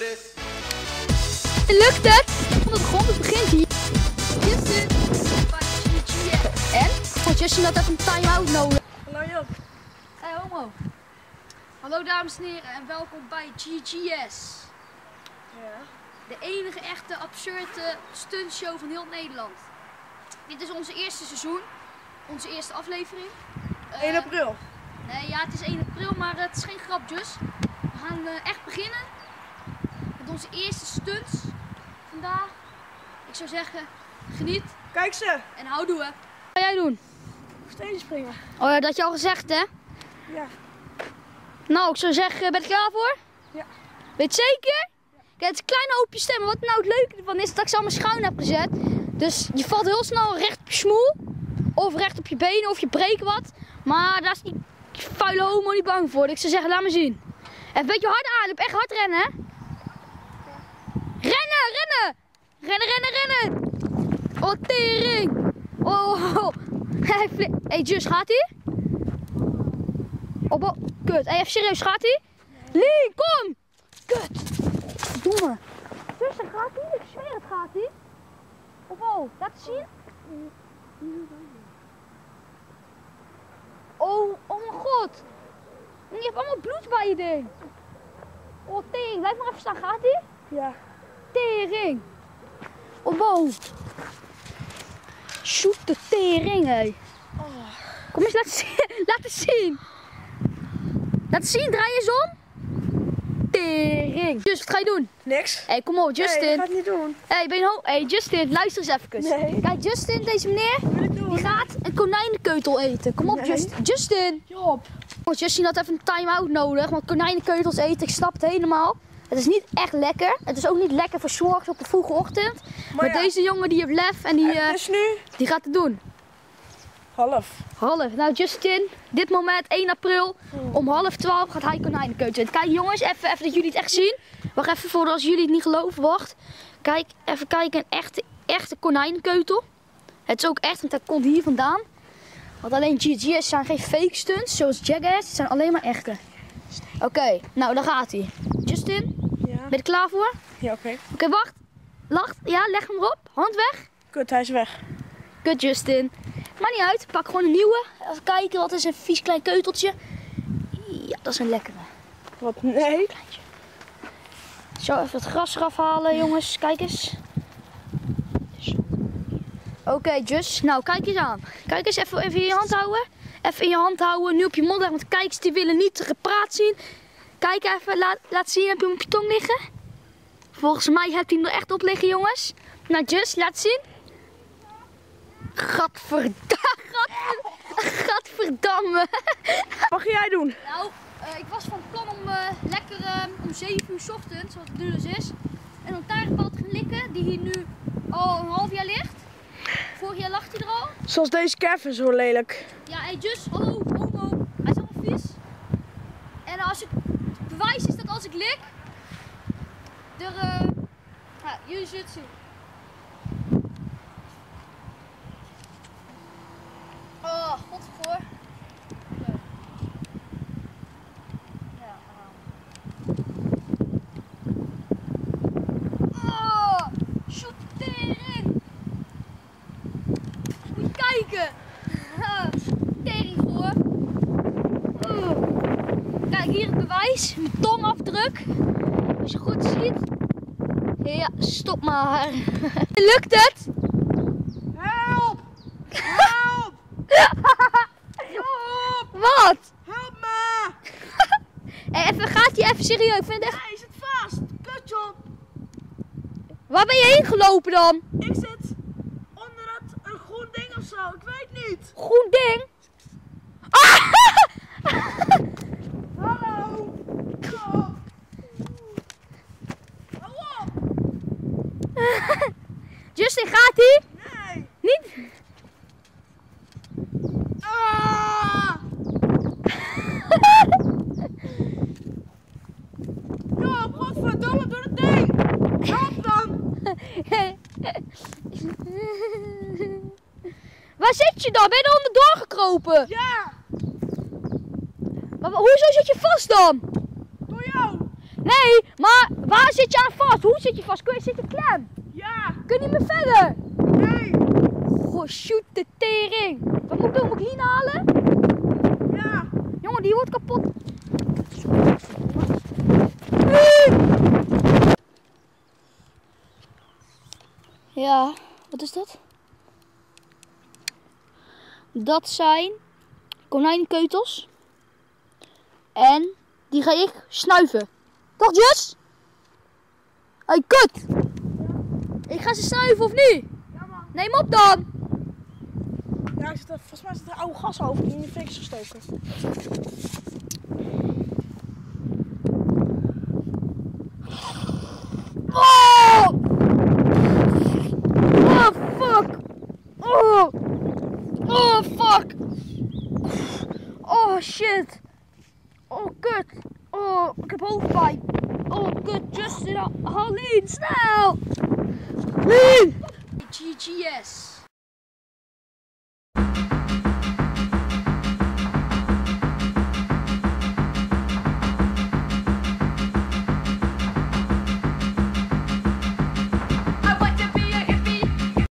Lukt het? Van de grond, het begint hier. Justin. En? Want Justin had even een time-out nodig. Hallo Job. Hey homo. Hallo dames en heren en welkom bij GGS. Ja. De enige echte absurde stuntshow van heel Nederland. Dit is onze eerste seizoen. Onze eerste aflevering. 1 april. Nee, ja, het is 1 april, maar het is geen grapjes. We gaan echt beginnen met onze eerste stunts vandaag. Ik zou zeggen, geniet Kijk ze. en houdoe. Wat ga jij doen? Steden springen. Oh ja, dat had je al gezegd, hè? Ja. Nou, ik zou zeggen, ben je er klaar voor? Ja. Weet je zeker? Kijk, het is een klein hoopje stemmen. Wat nou het leuke ervan is, dat ik ze allemaal schuin heb gezet. Dus je valt heel snel recht op je smoel. Of recht op je benen, of je breekt wat. Maar daar is die vuile homo niet bang voor. Dus ik zou zeggen, laat me zien. Even een beetje hard ademen, echt hard rennen, hè? Rennen, rennen! Rennen, rennen, rennen! Oh, tering! Oh, hey, Just, gaat ie? Oh, kut. Hey, even serieus, gaat ie? Lee, kom! Kut! Verdomme. Just, gaat ie? Ik zweer het, gaat ie? Oh, laat het zien. Oh mijn god. Je hebt allemaal bloed bij je ding. Oh, tering. Blijf maar even staan. Gaat ie? Ja. Tering. Oh, wow. Shoot de tering, hé. Oh. Kom eens, laat het zien. Laat het zien. Draai eens om. Tering. Dus, wat ga je doen? Niks. Hé, kom op, Justin. Nee, ik ga het niet doen. Hey, Justin, luister eens even. Nee. Kijk, Justin, deze meneer, Wat wil ik doen? die gaat een konijnenkeutel eten. Kom op, Nee. Justin. Job. Justin had even een time-out nodig, want konijnenkeutels eten, ik snap het helemaal. Het is niet echt lekker. Het is ook niet lekker voor 's morgens op de vroege ochtend. Maar ja. deze jongen die heeft lef en Dus nu? die gaat het doen. Half. Half. Nou Justin, dit moment 1 april om 11:30 gaat hij konijnenkeutels eten. Kijk jongens, even dat jullie het echt zien. Wacht even voor als jullie het niet geloven, wacht. Kijk, even kijken, een echte konijnenkeutel. Het is ook echt, want dat komt hier vandaan. Want alleen GGS zijn geen fake stunts, zoals Jackass. Het zijn alleen maar echte. Oké, nou daar gaat hij. Justin, Ja. ben je er klaar voor? Ja, oké. Oké, wacht. Lacht. Ja, leg hem erop. Hand weg. Kut, hij is weg. Kut Justin. Maakt niet uit, pak gewoon een nieuwe. Even kijken, wat is een vies klein keuteltje. Ja, dat is een lekkere. Wat? Nee. Zo, even het gras eraf halen jongens. Kijk eens. Oké, Just. Nou, kijk eens aan. Kijk eens, even in je hand houden. Even in je hand houden, nu op je mond leggen, want kijkers die willen niet gepraat zien. Kijk even, laat zien, heb je hem op je tong liggen? Volgens mij hebt hij hem er echt op liggen, jongens. Nou, Just, laat zien. Gadverdamme. Wat ga jij doen? Nou, ik was van plan om lekker om 7 uur 's ochtends, wat het nu dus is, een lantaarnpaal te gaan likken, die hier nu al een half jaar ligt. Vorig jaar lag hij er al. Zoals deze Kevin, zo lelijk. Ja, hey Just, hallo, homo. Hij is allemaal vies. En als ik, het bewijs is dat als ik lik, ja, jullie zullen het zien. Oh, godverdomme. Ja, oh, shootering. Moet je kijken. Tering hoor. Kijk, hier het bewijs. Mijn tongafdruk. Als je goed ziet. Ja, stop maar. Lukt het? Help! Help! Job! Wat? Help me! Hey, gaat hij even serieus? Ik vind het echt... Hij zit vast. Kut, Job. Waar ben je heen gelopen dan? Ik zit onder een groen ding of zo. Ik weet niet. Groen ding. Hallo. Job. Hou op. Justin, gaat hij? Nee. Niet? Ah! Job, godverdomme, doe het ding. Help dan. Waar zit je dan? Ben je er onderdoor gekropen? Ja. Maar hoezo zit je vast dan? Door jou. Nee, maar waar zit je aan vast? Hoe zit je vast? Zit je klem? Ja. Kun je niet meer verder? Nee. Goh, shoot de tering. Wat moet ik doen? Moet ik Lien halen? Ja. Jongen, die wordt kapot. Ja, wat is dat? Dat zijn konijnenkeutels. En die ga ik snuiven. Toch, Jus? Hey, kut! Ik ga ze snuiven of niet? Ja, man. Neem op dan! Ja, volgens mij zit er oude gas over die in de fik is gestoken. Oh! Oh, fuck! Oh! Oh, fuck! Oh, shit! Oh, kut! Oh, ik heb hoofdpijn! Oh, kut! Justin, haal Lien, snel! Lien! GGS!